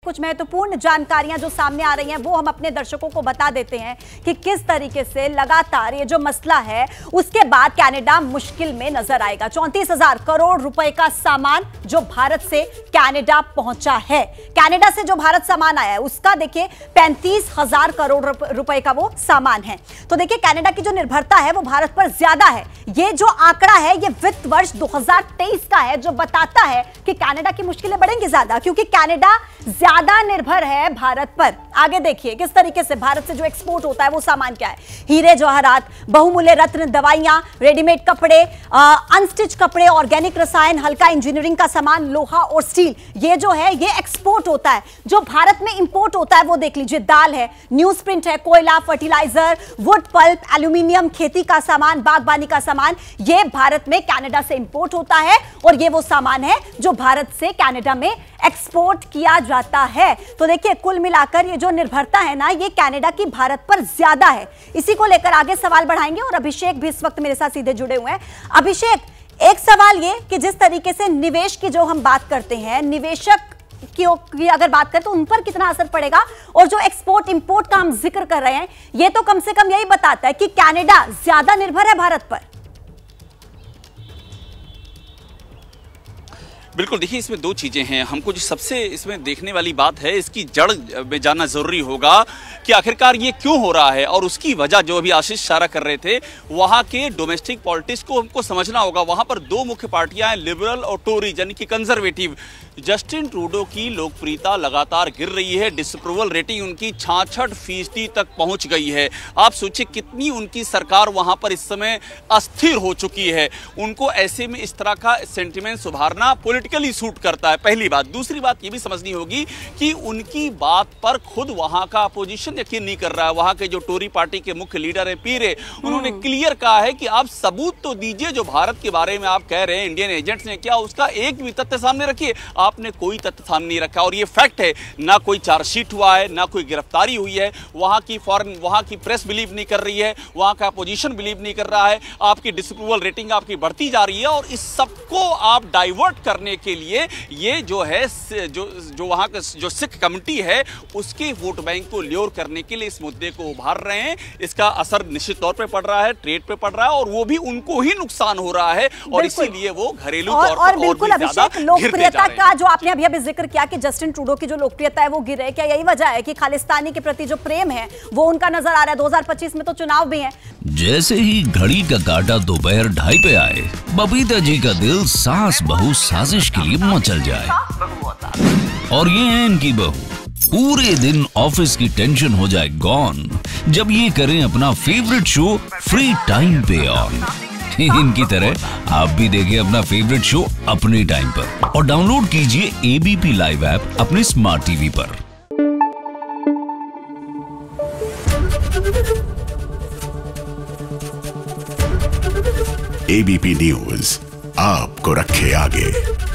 कुछ महत्वपूर्ण जानकारियां जो सामने आ रही हैं वो हम अपने दर्शकों को बता देते हैं कि किस तरीके से लगातार ये जो मसला है उसके बाद कनाडा मुश्किल में नजर आएगा। 34,000 करोड़ रुपए का सामान जो भारत से कनाडा पहुंचा है, कनाडा से जो भारत सामान आया है उसका देखिए 35,000 करोड़ रुपए का वो सामान है। तो देखिए कनाडा की जो निर्भरता है वो भारत पर ज्यादा है। ये जो आंकड़ा है ये वित्त वर्ष 2023 का है जो बताता है कि कनाडा की मुश्किलें बढ़ेंगी ज्यादा, क्योंकि कनाडा ज्यादा निर्भर है भारत पर। आगे देखिए किस तरीके से भारत से जो एक्सपोर्ट होता है वो सामान क्या है, हीरे जवाहरात, बहुमूल्य रत्न, दवाइयां, रेडीमेड कपड़े, अनस्टिच कपड़े, ऑर्गेनिक रसायन, हल्का इंजीनियरिंग का सामान, लोहा और स्टील, ये जो है ये एक्सपोर्ट होता है। जो भारत में इंपोर्ट होता है वो देख लीजिए, दाल है, न्यूज प्रिंट है, कोयला, फर्टिलाइजर, वुड पल्प, एल्यूमिनियम, खेती का सामान, बागबानी का सामान, ये भारत में कनाडा से इंपोर्ट होता है और ये वो सामान है जो भारत से कनाडा में एक्सपोर्ट किया जाता है। तो देखिए कुल मिलाकर ये जो निर्भरता है ना ये कनाडा की भारत पर ज्यादा है। इसी को लेकर आगे सवाल बढ़ाएंगे और अभिषेक भी इस वक्त मेरे साथ सीधे जुड़े हुए हैं। अभिषेक, एक सवाल ये कि जिस तरीके से निवेश की जो हम बात करते हैं, निवेशक की अगर बात करें तो उन पर कितना असर पड़ेगा, और जो एक्सपोर्ट इंपोर्ट का हम जिक्र कर रहे हैं ये तो कम से कम यही बताता है कि कनाडा ज्यादा निर्भर है भारत पर। बिल्कुल, देखिए इसमें दो चीज़ें हैं। हमको जो सबसे इसमें देखने वाली बात है इसकी जड़ में जानना ज़रूरी होगा कि आखिरकार ये क्यों हो रहा है, और उसकी वजह जो अभी आशीष इशारा कर रहे थे वहाँ के डोमेस्टिक पॉलिटिक्स को हमको समझना होगा। वहाँ पर दो मुख्य पार्टियां हैं, लिबरल और टोरी, यानी कि कंजर्वेटिव। जस्टिन ट्रूडो की लोकप्रियता लगातार गिर रही है, डिसअप्रूवल रेटिंग उनकी 66% तक पहुंच गई है। आप सोचिए कितनी उनकी सरकार वहां पर इस समय अस्थिर हो चुकी है। उनको ऐसे में इस तरह का सेंटिमेंट सुधारना पॉलिटिकली सूट करता है, पहली बात। दूसरी बात ये भी समझनी होगी कि उनकी बात पर खुद वहां का अपोजिशन यकीन नहीं कर रहा है। वहां के जो टोरी पार्टी के मुख्य लीडर है पीरे, उन्होंने क्लियर कहा है कि आप सबूत तो दीजिए, जो भारत के बारे में आप कह रहे हैं इंडियन एजेंट्स ने किया उसका एक भी तथ्य सामने रखिए। आपने कोई तथ्य सामने नहीं रखा, और ये फैक्ट है, ना कोई चार्जशीट हुआ है, ना कोई गिरफ्तारी हुई है। वहां की प्रेस बिलीव नहीं कर रही है, वहां का अपोजिशन बिलीव नहीं कर रहा है। आपकी डिसअप्रूवल रेटिंग आपकी बढ़ती जा रही है, और इस सबको आप डाइवर्ट करने के लिए ये जो है जो वहां का जो सिख कम्युनिटी है उसके वोट बैंक को ल्योर करने के लिए इस मुद्दे को उभार रहे हैं। इसका असर निश्चित तौर पे पड़ रहा है, ट्रेड पे पड़ रहा है, और वो भी उनको ही नुकसान हो रहा है, और इसीलिए वो घरेलू तौर पर और भी ज्यादा लोकप्रियता का जो आपने अभी जिक्र किया कि जस्टिन ट्रूडो की जो लोकप्रियता है वो गिर है, क्या यही वजह है कि खालिस्तानी के प्रति जो प्रेम है वो उनका नजर आ रहा है? 2025 में तो चुनाव भी है। जैसे ही घड़ी का काटा दोपहर 2:30 पे आए, बबीता जी का दिल सास बहू साजिश के लिए मचल जाए। और ये है इनकी बहू, पूरे दिन ऑफिस की टेंशन हो जाए गॉन जब ये करें अपना फेवरेट शो फ्री टाइम पे ऑन। इनकी तरह आप भी देखिए अपना फेवरेट शो अपने टाइम पर, और डाउनलोड कीजिए एबीपी लाइव ऐप अपने स्मार्ट टीवी पर। एबीपी न्यूज आपको रखे आगे।